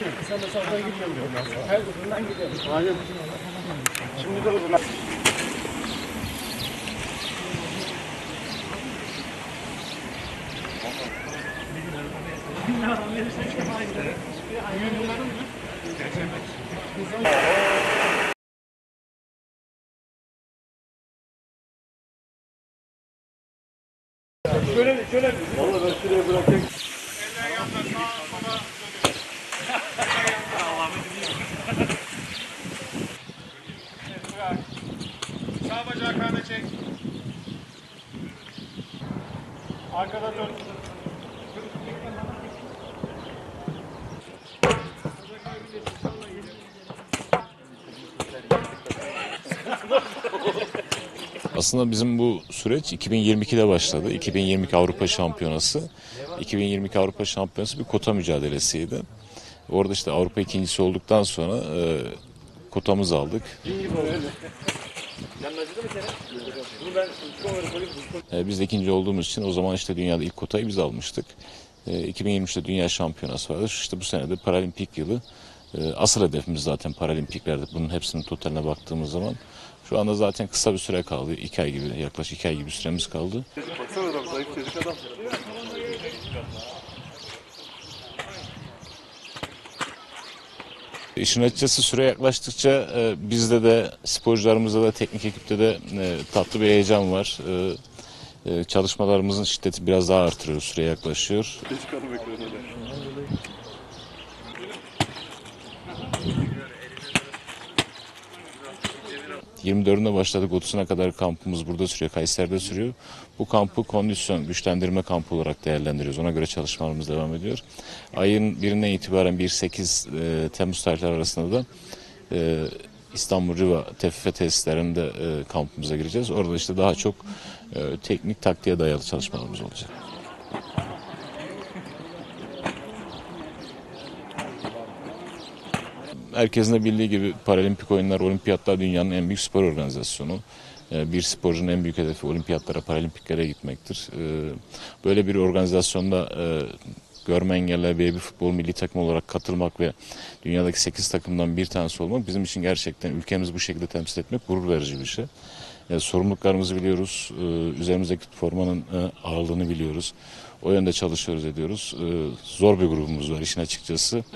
Sen de sağdan gidiyorum. Her uzundan gidiyorum. Aynen. Şimdi de uzundan. Şöyle. Vallahi ben şuraya bırakayım. Eller yanda, sağa sola. Sağ bacağı karnına çek. Arkada dön. Aslında bizim bu süreç 2022'de başladı. 2022 Avrupa Şampiyonası. 2022 Avrupa Şampiyonası bir kota mücadelesiydi. Orada işte Avrupa ikincisi olduktan sonra kotamızı aldık. Biz de ikinci olduğumuz için o zaman işte dünyada ilk kotayı biz almıştık. 2023'te Dünya Şampiyonası vardı. İşte bu sene de Paralimpik yılı. Asıl hedefimiz zaten Paralimpiklerde. Bunun hepsinin totaline baktığımız zaman. Şu anda zaten kısa bir süre kaldı. 2 ay gibi, yaklaşık 2 ay gibi süremiz kaldı. Baksana adam, zayıf çocuk adam. İşin açıkçası süre yaklaştıkça bizde de sporcularımızda da teknik ekipte de tatlı bir heyecan var. Çalışmalarımızın şiddeti biraz daha artırıyor, süre yaklaşıyor. 24'ünde başladık, 30'una kadar kampımız burada sürüyor, Kayseri'de sürüyor. Bu kampı kondisyon, güçlendirme kampı olarak değerlendiriyoruz. Ona göre çalışmalarımız devam ediyor. Ayın 1'inden itibaren 1-8 Temmuz tarihleri arasında da İstanbul Riva TFF tesislerinde kampımıza gireceğiz. Orada işte daha çok teknik taktiğe dayalı çalışmalarımız olacak. Herkesin de bildiği gibi Paralimpik oyunlar, olimpiyatlar dünyanın en büyük spor organizasyonu. Bir sporcunun en büyük hedefi olimpiyatlara, paralimpiklere gitmektir. Böyle bir organizasyonda görme engelli baby futbol milli takım olarak katılmak ve dünyadaki 8 takımdan bir tanesi olmak bizim için gerçekten ülkemizi bu şekilde temsil etmek gurur verici bir şey. Sorumluluklarımızı biliyoruz, üzerimizdeki formanın ağırlığını biliyoruz. O yönde çalışıyoruz, ediyoruz. Zor bir grubumuz var işin açıkçası.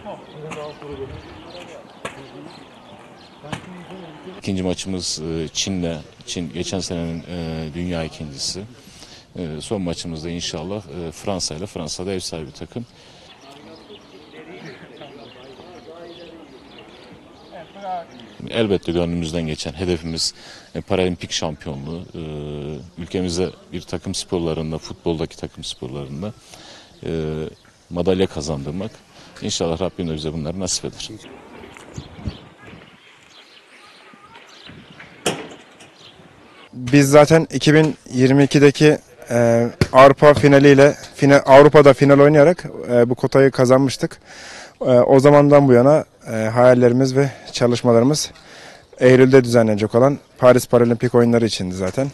İkinci maçımız Çin'le. Çin geçen senenin dünya ikincisi. Son maçımızda inşallah Fransa'yla. Fransa'da ev sahibi takım. Elbette gönlümüzden geçen hedefimiz paralimpik şampiyonluğu. Ülkemize bir takım sporlarında, futboldaki takım sporlarında madalya kazandırmak. İnşallah Rabbim de bize bunları nasip eder. Biz zaten 2022'deki Avrupa finaliyle Avrupa'da final oynayarak bu kotayı kazanmıştık. O zamandan bu yana hayallerimiz ve çalışmalarımız Eylül'de düzenlenecek olan Paris Paralimpik oyunları içindi zaten.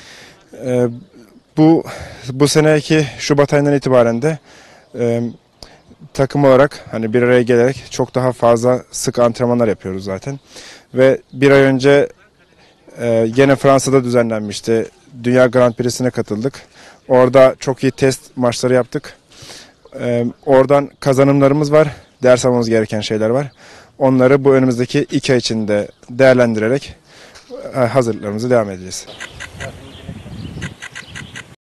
Bu seneki Şubat ayından itibaren de takım olarak hani bir araya gelerek çok daha fazla sık antrenmanlar yapıyoruz zaten. Ve bir ay önce yine Fransa'da düzenlenmişti. Dünya Grand Prix'sine katıldık. Orada çok iyi test maçları yaptık. Oradan kazanımlarımız var. Ders almamız gereken şeyler var. Onları bu önümüzdeki 2 ay içinde değerlendirerek hazırlıklarımızı devam edeceğiz.